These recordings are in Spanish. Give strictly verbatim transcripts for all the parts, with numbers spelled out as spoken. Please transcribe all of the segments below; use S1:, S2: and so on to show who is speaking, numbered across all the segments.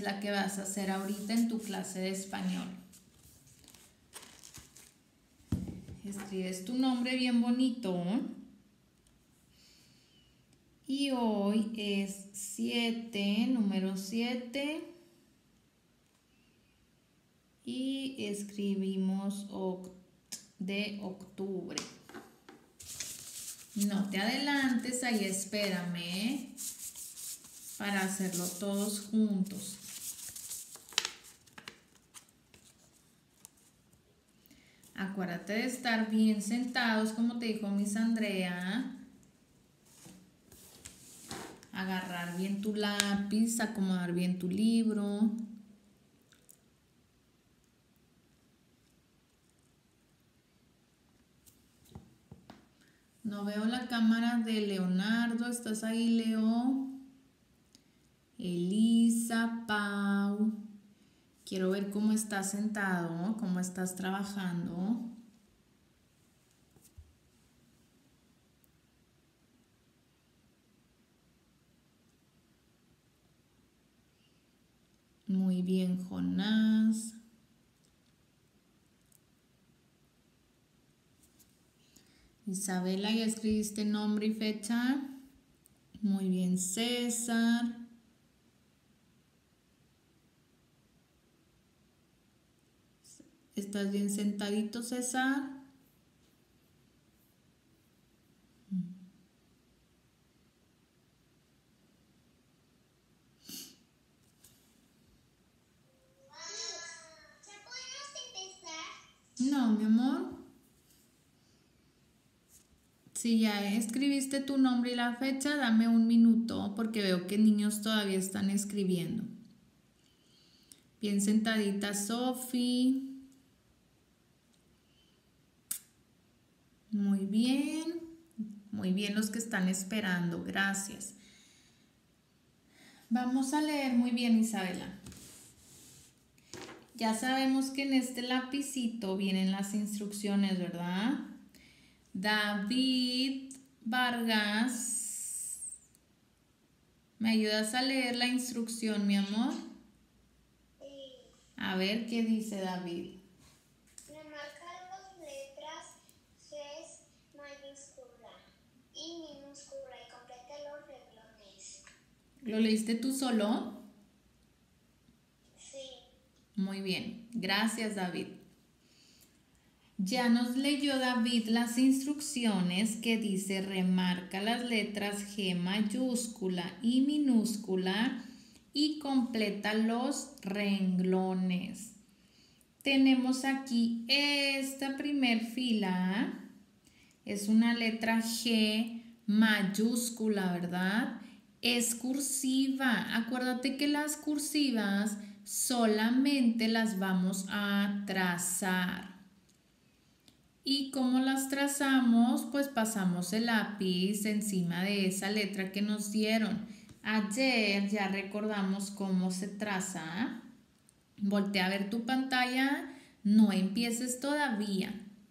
S1: la que vas a hacer ahorita en tu clase de español. Escribes tu nombre bien bonito. Y hoy es siete, número siete. Y escribimos oct de octubre. No te adelantes, ahí espérame para hacerlo todos juntos. Acuérdate de estar bien sentados, como te dijo Miss Andrea. Agarrar bien tu lápiz, acomodar bien tu libro. No veo la cámara de Leonardo. ¿Estás ahí, Leo? Elisa, Pau. Quiero ver cómo estás sentado, cómo estás trabajando. Muy bien, Jonás. Isabela, ¿ya escribiste nombre y fecha? Muy bien, César. ¿Estás bien sentadito, César?
S2: ¿Ya podemos empezar?
S1: No, mi amor. Si ya escribiste tu nombre y la fecha, dame un minuto porque veo que niños todavía están escribiendo. Bien sentadita, Sofi. Muy bien. Muy bien los que están esperando. Gracias. Vamos a leer muy bien, Isabela. Ya sabemos que en este lapicito vienen las instrucciones, ¿verdad? David Vargas. ¿Me ayudas a leer la instrucción, mi amor?
S2: Sí.
S1: A ver qué dice David.
S2: Remarca las letras G mayúscula y minúscula y completa los renglones.
S1: ¿Lo leíste tú solo?
S2: Sí.
S1: Muy bien. Gracias, David. Ya nos leyó David las instrucciones que dice remarca las letras G mayúscula y minúscula y completa los renglones. Tenemos aquí esta primer fila, es una letra G mayúscula, ¿verdad? Es cursiva. Acuérdate que las cursivas solamente las vamos a trazar. ¿Y cómo las trazamos? Pues pasamos el lápiz encima de esa letra que nos dieron. Ayer ya recordamos cómo se traza. Voltea a ver tu pantalla. No empieces todavía.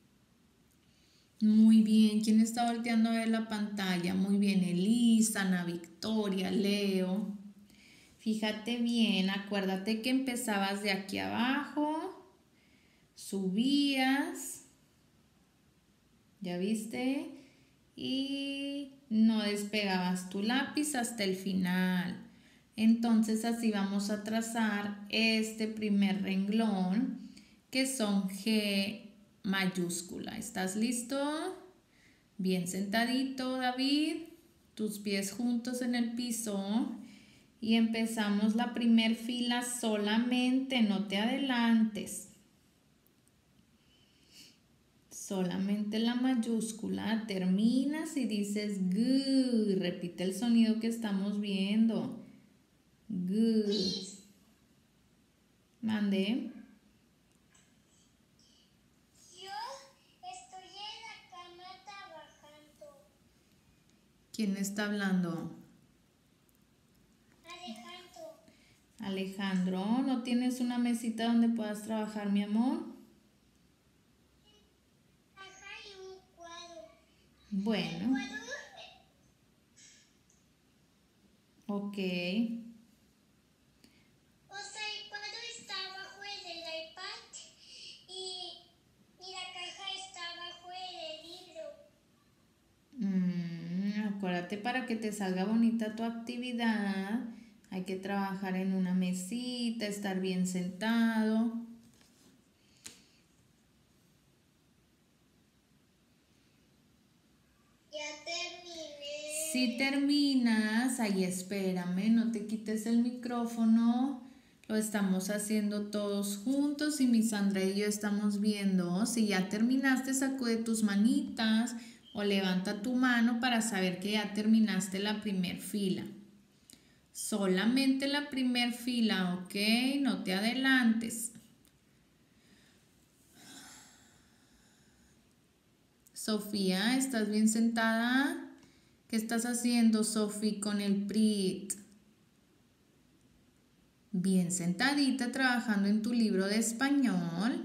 S1: Muy bien. ¿Quién está volteando a ver la pantalla? Muy bien, Elisa, Ana Victoria, Leo. Fíjate bien. Acuérdate que empezabas de aquí abajo. Subías. ¿Ya viste? Y no despegabas tu lápiz hasta el final. Entonces así vamos a trazar este primer renglón que son G mayúscula. ¿Estás listo? Bien sentadito, David. Tus pies juntos en el piso. Y empezamos la primer fila solamente, no te adelantes. Solamente la mayúscula, terminas y dices G. Repite el sonido que estamos viendo. G. Mande.
S2: Yo estoy en la cama trabajando.
S1: ¿Quién está hablando?
S2: Alejandro.
S1: Alejandro, ¿no tienes una mesita donde puedas trabajar, mi amor?
S2: Ajá, y un cuadro.
S1: Bueno,
S2: El cuadro,
S1: ok.
S2: o
S1: Acuérdate, para que te salga bonita tu actividad, hay que trabajar en una mesita, estar bien sentado.
S2: Ya terminé.
S1: Si terminas, ahí espérame, no te quites el micrófono. Lo estamos haciendo todos juntos y mi Sandra y yo estamos viendo. Si ya terminaste, sacude tus manitas o levanta tu mano para saber que ya terminaste la primer fila. Solamente la primer fila, ¿ok? No te adelantes. Sofía, ¿estás bien sentada? ¿Qué estás haciendo, Sofía, con el P R I T? Bien sentadita trabajando en tu libro de español.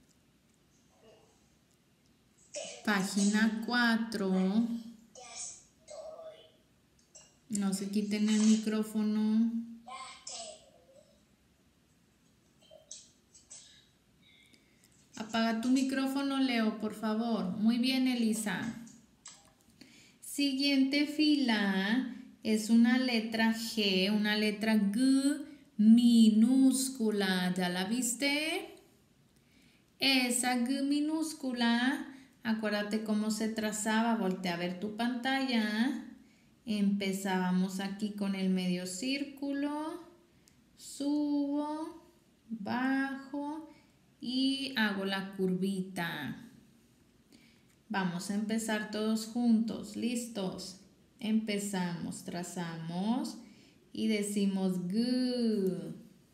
S1: Página cuatro.
S2: Ya estoy.
S1: No se quiten el micrófono.
S2: Ya terminé.
S1: Apaga tu micrófono, Leo, por favor. Muy bien, Elisa. Siguiente fila es una letra G, una letra G minúscula. ¿Ya la viste? Esa G minúscula, acuérdate cómo se trazaba. Voltea a ver tu pantalla. Empezábamos aquí con el medio círculo. Subo, bajo y hago la curvita. Vamos a empezar todos juntos. ¿Listos? Empezamos, trazamos y decimos G.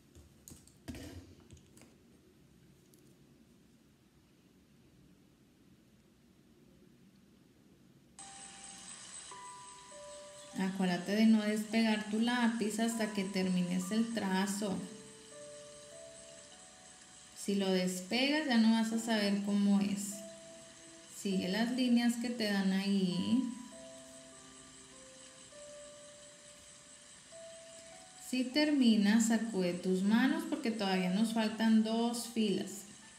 S1: Acuérdate de no despegar tu lápiz hasta que termines el trazo. Si lo despegas ya no vas a saber cómo es. Sigue las líneas que te dan ahí. Si terminas, sacude tus manos porque todavía nos faltan dos filas.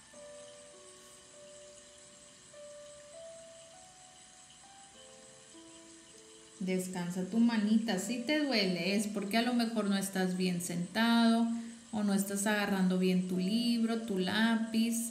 S1: Descansa tu manita. Si te duele es porque a lo mejor no estás bien sentado o no estás agarrando bien tu libro, tu lápiz.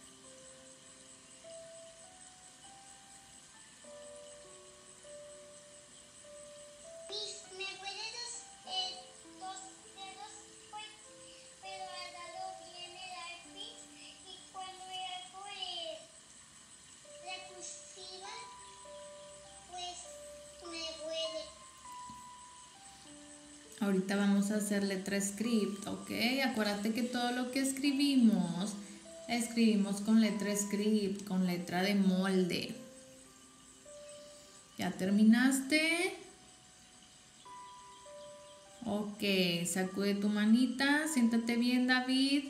S2: Mis, ¿me puedes eh, dos dedos? Pues, pero agarro bien el lápiz y cuando hago eh, la cursiva, pues me duele.
S1: Ahorita vamos a hacer letra script, ¿ok? Acuérdate que todo lo que escribimos, la escribimos con letra script, con letra de molde. ¿Ya terminaste? Ok, sacude tu manita, siéntate bien, David.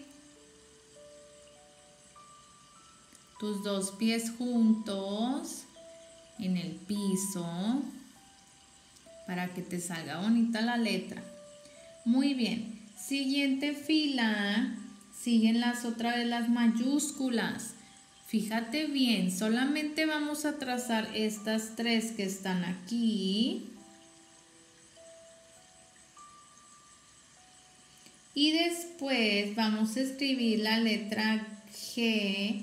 S1: Tus dos pies juntos en el piso para que te salga bonita la letra. Muy bien. Siguiente fila. Siguen las otra vez las mayúsculas. Fíjate bien, solamente vamos a trazar estas tres que están aquí. Y después vamos a escribir la letra G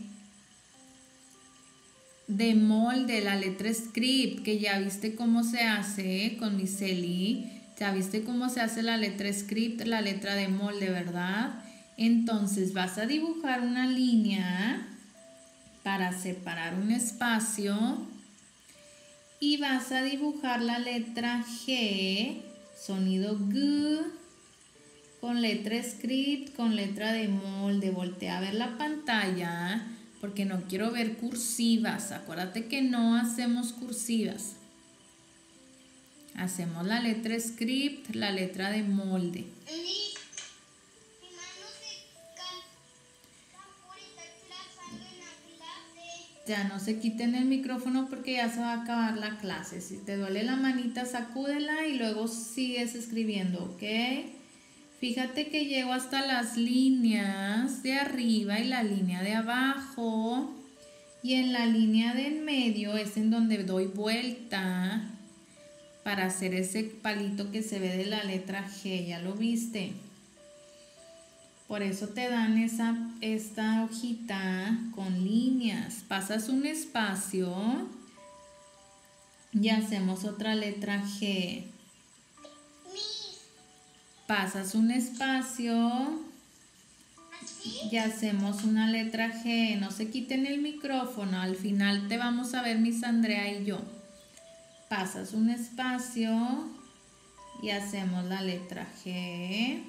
S1: de molde, la letra script, que ya viste cómo se hace con mi Celi. Ya viste cómo se hace la letra script, la letra de molde, ¿verdad? Entonces vas a dibujar una línea para separar un espacio y vas a dibujar la letra G, sonido G, con letra script, con letra de molde. Voltea a ver la pantalla porque no quiero ver cursivas. Acuérdate que no hacemos cursivas. Hacemos la letra script, la letra de molde.
S2: Mi, mi mano se can- tan purita trazando en la clase.
S1: Ya no se quiten el micrófono porque ya se va a acabar la clase. Si te duele la manita, sacúdela y luego sigues escribiendo, ¿ok? Fíjate que llego hasta las líneas de arriba y la línea de abajo. Y en la línea de en medio es en donde doy vuelta para hacer ese palito que se ve de la letra G, ¿ya lo viste? Por eso te dan esa, esta hojita con líneas. Pasas un espacio y hacemos otra letra G. Pasas un espacio y hacemos una letra G. No se quiten el micrófono, al final te vamos a ver Miss Andrea y yo. Pasas un espacio y hacemos la letra G.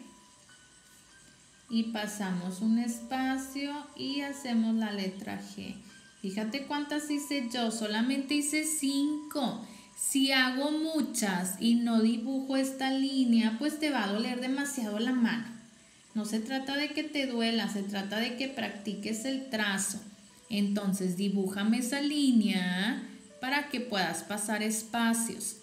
S1: Y pasamos un espacio y hacemos la letra G. Fíjate cuántas hice yo, solamente hice cinco. Si hago muchas y no dibujo esta línea, pues te va a doler demasiado la mano. No se trata de que te duela, se trata de que practiques el trazo. Entonces dibújame esa línea para que puedas pasar espacios.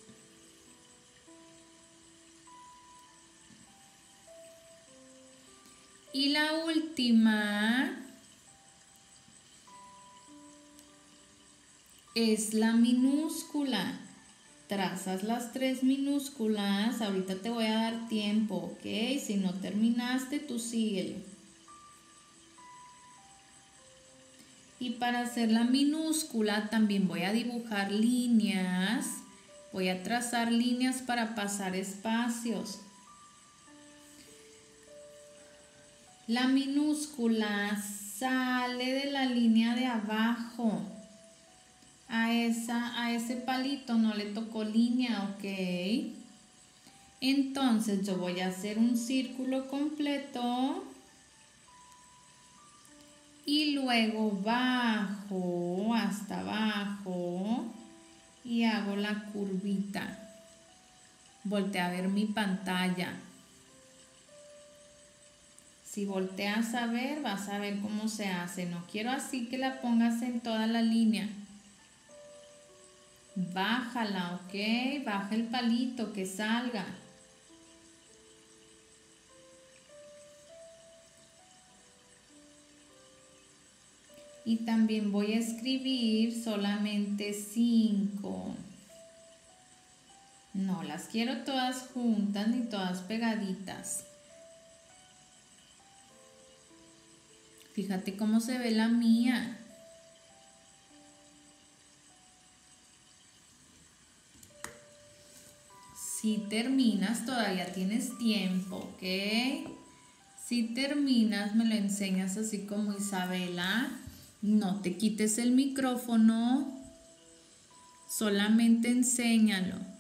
S1: Y la última es la minúscula. Trazas las tres minúsculas. Ahorita te voy a dar tiempo, ¿ok? Si no terminaste, tú síguele. Y para hacer la minúscula también voy a dibujar líneas. Voy a trazar líneas para pasar espacios. La minúscula sale de la línea de abajo. A, esa, a ese palito no le tocó línea, ¿ok? Entonces yo voy a hacer un círculo completo y luego bajo hasta abajo y hago la curvita. Voltea a ver mi pantalla. Si volteas a ver, vas a ver cómo se hace. No quiero así que la pongas en toda la línea. Bájala, ¿ok? Baja el palito, que salga. Y también voy a escribir solamente cinco. No las quiero todas juntas ni todas pegaditas. Fíjate cómo se ve la mía. Si terminas, todavía tienes tiempo, ¿ok? Si terminas, me lo enseñas así como Isabela. No te quites el micrófono, solamente enséñalo.